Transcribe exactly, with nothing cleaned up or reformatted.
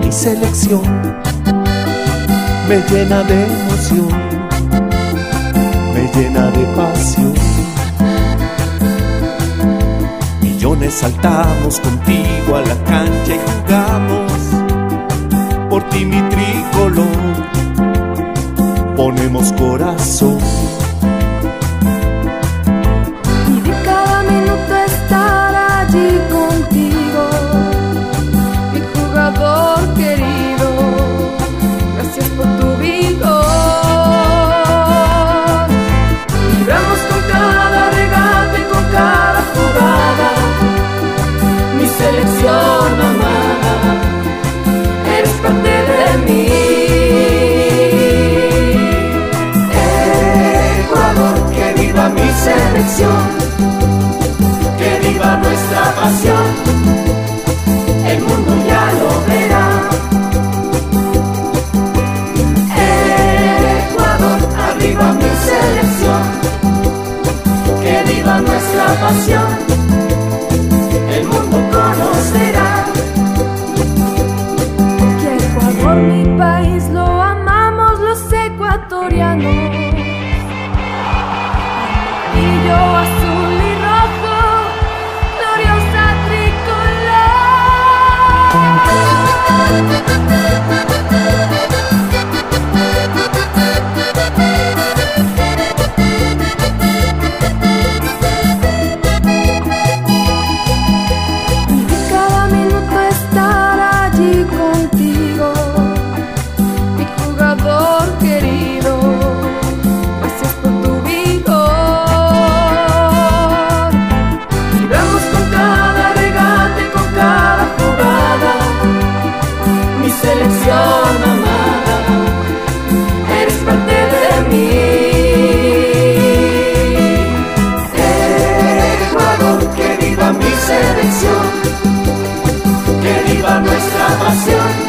mi selección me llena de emoción, me llena de pasión. Millones saltamos contigo a la cancha y jugamos por ti mi tricolor, ponemos corazón. Y de cada minuto estar allí contigo, mi jugador querido, gracias por tu vigor. Vibramos con cada regate, con cada jugada, mi selección amada, eres parte de mí. Ecuador, que viva mi selección, que viva nuestra pasión, el mundo ya lo verá. Ecuador, arriba mi selección, que viva nuestra pasión, el mundo conocerá. Que Ecuador, mi país, lo amamos los ecuatorianos. Amarillo, azul y rojo, gloriosa y de cada minuto estar allí contigo, mi jugador querido, gracias por tu vigor. Vibramos con cada regate, con cada jugada, mi selección amada, eres parte de mí. Ecuador, que viva mi selección, que viva nuestra pasión,